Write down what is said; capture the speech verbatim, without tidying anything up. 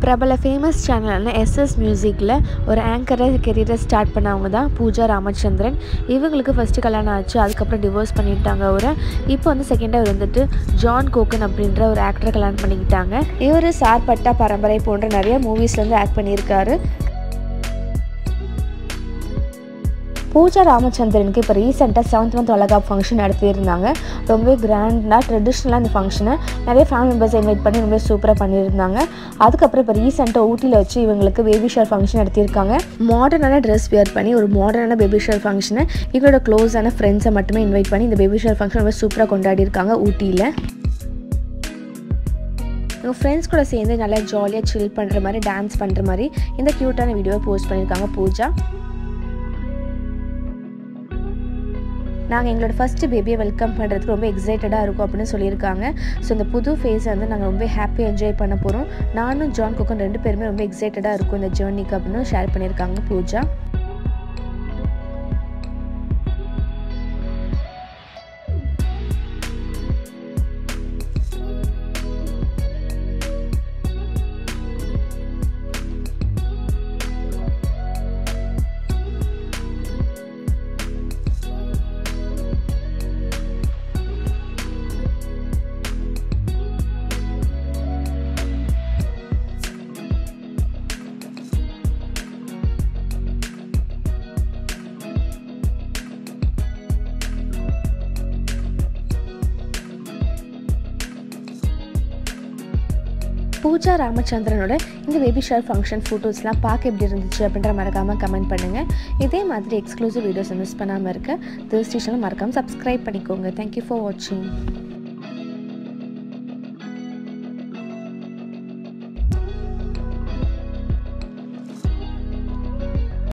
பிரபல famous சேனலான SS மியூசிக்கில் ஒரு ஆங்கரை கெரியரை ஸ்டார்ட் பண்ணவங்க தான் பூஜா ராமச்சந்திரன். இவங்களுக்கு ஃபஸ்ட்டு கல்யாணம் ஆச்சு, அதுக்கப்புறம் டிவோர்ஸ் பண்ணிட்டாங்க அவரை. இப்போ வந்து செகண்டாக வந்துட்டு ஜான் கோக்கன் அப்படின்ற ஒரு ஆக்டரை கல்யாணம் பண்ணிக்கிட்டாங்க. இவர் சார்பட்டா பரம்பரை போன்ற நிறைய மூவிஸில் வந்து ஆக்ட் பண்ணியிருக்காரு. பூஜா ராமச்சந்திரனுக்கு இப்போ ரீசெண்டாக செவன்த் மந்த் வளகாப் ஃபங்க்ஷன் நடத்தியிருந்தாங்க. ரொம்பவே கிராண்டாக ட்ரெடிஷ்னலாக அந்த ஃபங்க்ஷனை நிறைய ஃபேமிலி மெம்பர்ஸ் இன்வைட் பண்ணி ரொம்ப சூப்பராக பண்ணியிருந்தாங்க. அதுக்கப்புறம் இப்போ ரீசெண்டாக ஊட்டியில் வச்சு இவங்களுக்கு பேபி ஷவர் ஃபங்க்ஷன் நடத்தியிருக்காங்க. மாடர்னான ட்ரெஸ் வியர் பண்ணி ஒரு மாடர்னான பேபி ஷவர் ஃபங்க்ஷனை இவங்களோட க்ளோஸான ஃப்ரெண்ட்ஸை மட்டுமே இன்வைட் பண்ணி இந்த பேபி ஷவர் ஃபங்க்ஷன் ரொம்ப சூப்பராக கொண்டாடி இருக்காங்க ஊட்டியில். உங்கள் ஃப்ரெண்ட்ஸ் கூட சேர்ந்து நல்லா ஜாலியாக சில் பண்ணுற மாதிரி, டான்ஸ் பண்ணுற மாதிரி இந்த க்யூட்டான வீடியோவை போஸ்ட் பண்ணியிருக்காங்க பூஜா. நாங்கள் எங்களோட ஃபஸ்ட்டு பேபியை வெல்கம் பண்ணுறதுக்கு ரொம்ப எக்ஸைட்டடாக இருக்கும் அப்படின்னு சொல்லியிருக்காங்க. ஸோ இந்த புது ஃபேஸை வந்து நாங்கள் ரொம்ப ஹாப்பியாக என்ஜாய் பண்ண போகிறோம். நானும் ஜான் கோக்கன் ரெண்டு பேருமே ரொம்ப எக்ஸைட்டடாக இருக்கும் இந்த ஜேர்னிக்கு அப்படின்னு ஷேர் பண்ணியிருக்காங்க பூஜா. பூஜா ராமச்சந்திரனோட இந்த பேபி ஷவர் ஃபங்க்ஷன் ஃபோட்டோஸ்லாம் பார்க்க எப்படி இருந்துச்சு அப்படின்ற மறக்காமல் கமெண்ட் பண்ணுங்கள். இதே மாதிரி எக்ஸ்க்ளூசிவ் வீடியோஸ் மிஸ் பண்ணாமல் இருக்க திஸ் சேனல் மறக்காமல் சப்ஸ்கிரைப் பண்ணிக்கோங்க. தேங்க்யூ ஃபார் வாட்சிங்.